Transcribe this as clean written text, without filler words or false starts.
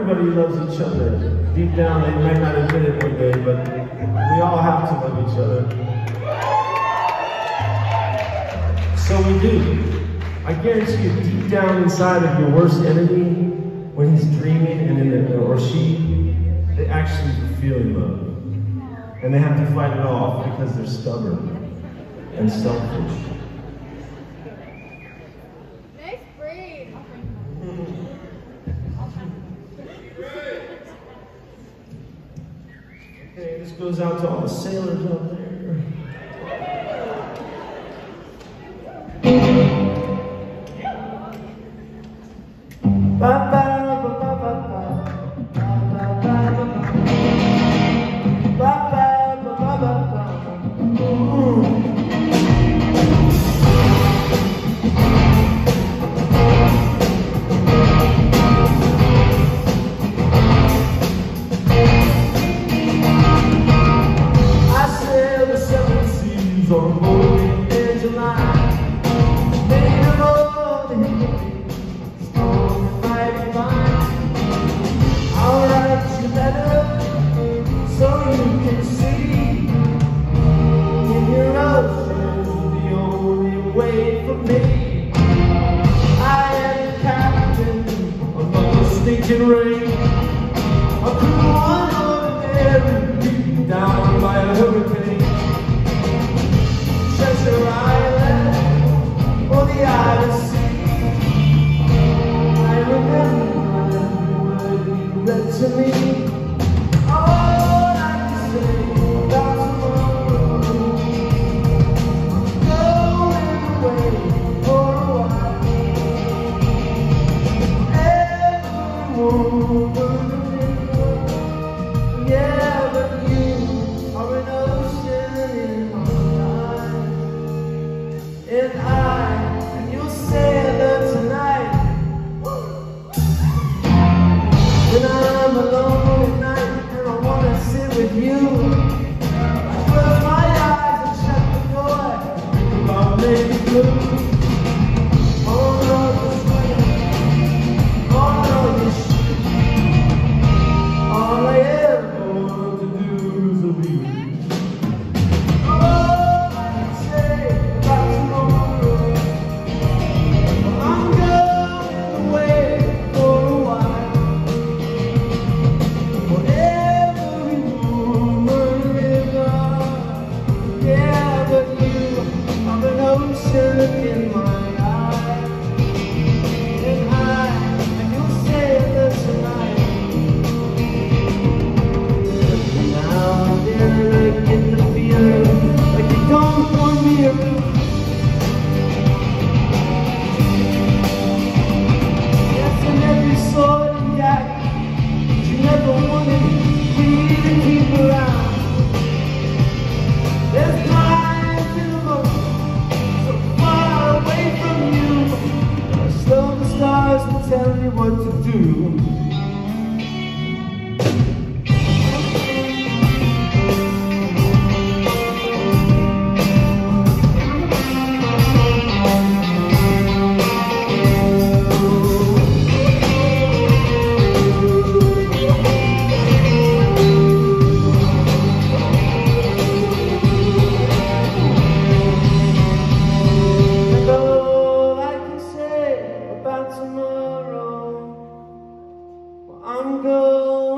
everybody loves each other. Deep down, they might not admit it one day, but we all have to love each other. So we do. I guarantee you, deep down inside of your worst enemy, when he's dreaming or she, they actually feel love. And they have to fight it off because they're stubborn and selfish. Nice breed. Okay, this goes out to all the sailors out there. On Rayland Angeline, made of all the history, strong and mighty mind. I'll write you letters so you can see. In your ocean, the only way for me. I am the captain of the stinking rain. A cruel ordinary, beaten down by a hurricane. Treasure Island, or the Odyssey. I remember every word you read to me. All I can say about tomorrow, going away for a while. Everyone was a river, yeah, but you are an ocean in my life. And you'll sail tonight. When I'm alone at night and I wanna sit with you, I close my eyes and shut the door, think about maybe blue. All of the sweat, all of the shit, all I ever want to do is be with you. In my eyes, and you'll sail there tonight. Every now and then I get the feeling like you don't want me around. Yes, and every sword and gag you never wanted me to keep around. There's lines in the book away from you, so the stars will tell me what to do. I'm going